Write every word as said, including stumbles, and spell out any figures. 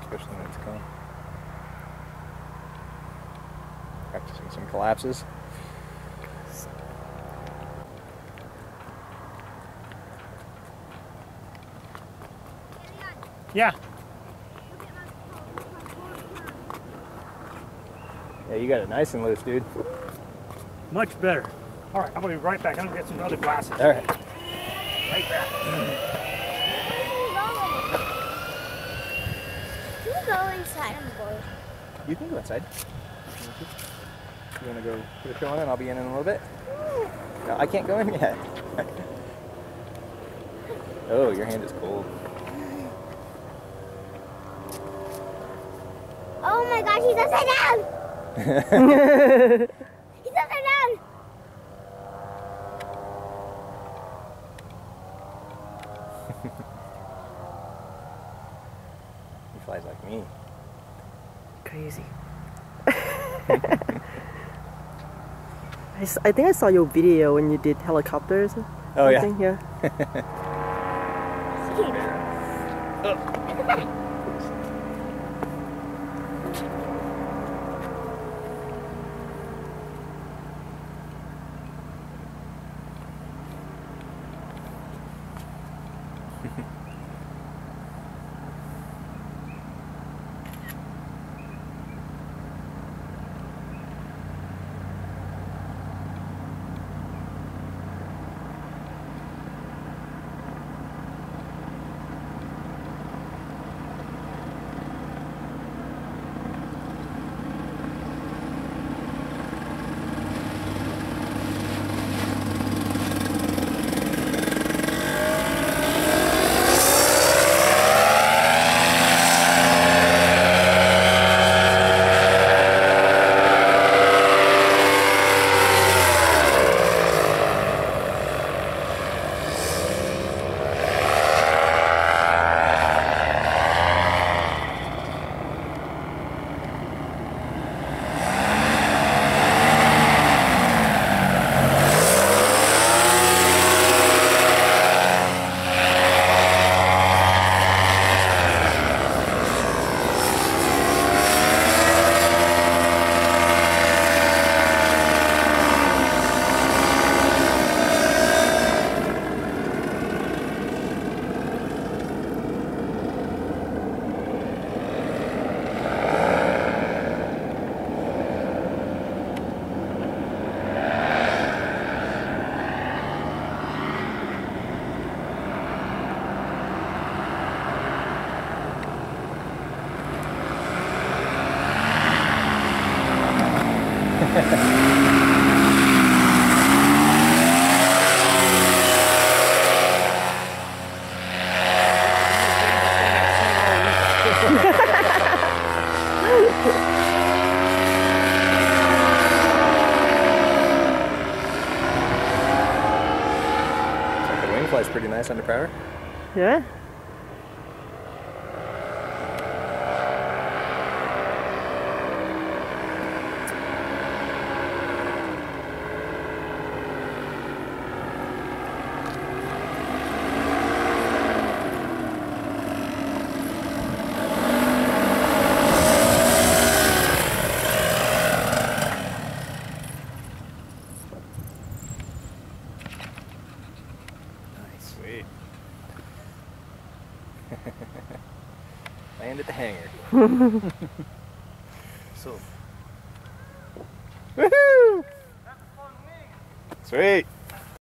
especially when it's calm. Practicing some collapses. Yeah. Yeah, you got it nice and loose, dude. Much better. All right, I'm gonna be right back. I'm gonna get some other glasses. All right. Right back. Can we go inside on the board? You can go inside. You want to go put a show on and I'll be in in a little bit? No, I can't go in yet. Oh, your hand is cold. Oh my gosh, he's upside down! He's upside down! He flies like me. Crazy. I, s I think I saw your video when you did helicopters. Oh yeah. Something, yeah. Flies pretty nice under power. Yeah. Sweet. Land at the hangar. So. Woohoo! Sweet.